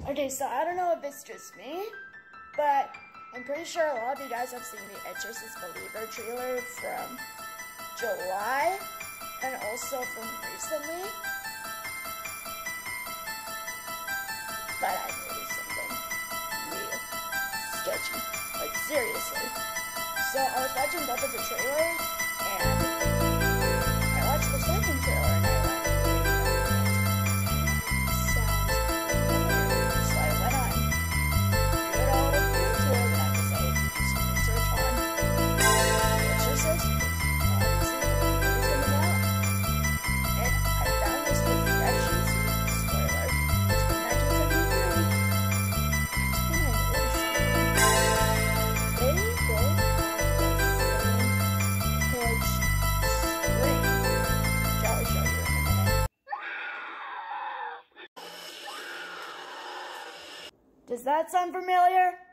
Okay, so I don't know if it's just me, but I'm pretty sure a lot of you guys have seen the Exorcist Believer trailer from July and also from recently. But I noticed something real sketchy. Like, seriously. So I was watching both of the trailers, and I watched the second trailer, and I went, so I went on good old YouTube, and I decided to do some research on The Exorcist, because obviously it's coming out. And I found this refreshing spoiler. It's from 1973. That's when I noticed something. They both have the same pitch scream, which I'll show you in a minute. Does that sound familiar?